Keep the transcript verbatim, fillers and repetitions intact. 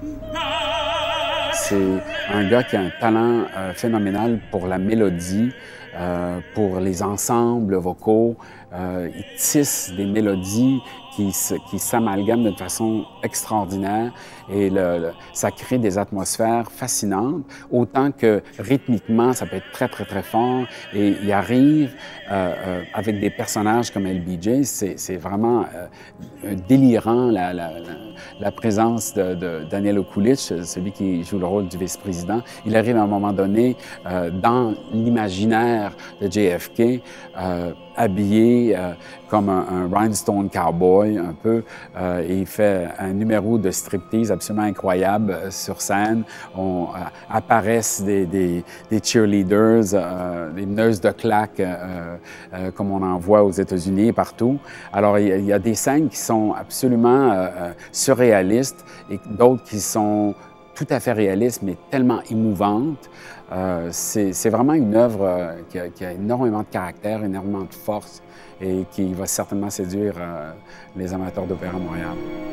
C'est un gars qui a un talent euh, phénoménal pour la mélodie, euh, pour les ensembles vocaux. Euh, il tisse des mélodies qui, se, qui s'amalgament d'une façon extraordinaire et le, le, ça crée des atmosphères fascinantes, autant que rythmiquement, ça peut être très, très, très fort. Et il arrive euh, euh, avec des personnages comme L B J, c'est vraiment euh, délirant la, la, la, la présence de, de Daniel Okulich, celui qui joue le rôle du vice-président. Il arrive à un moment donné euh, dans l'imaginaire de J F K, euh, habillé euh, comme un, un rhinestone cowboy un peu, euh, et il fait un numéro de striptease absolument incroyable euh, sur scène. On, euh, apparaissent des, des, des cheerleaders, euh, des meneuses de claques euh, euh, comme on en voit aux États-Unis et partout. Alors il y, a, il y a des scènes qui sont absolument euh, surréalistes et d'autres qui sont tout à fait réalistes, mais tellement émouvantes. Euh, c'est vraiment une œuvre euh, qui, a, qui a énormément de caractère, énormément de force et qui va certainement séduire euh, les amateurs d'opéra à Montréal.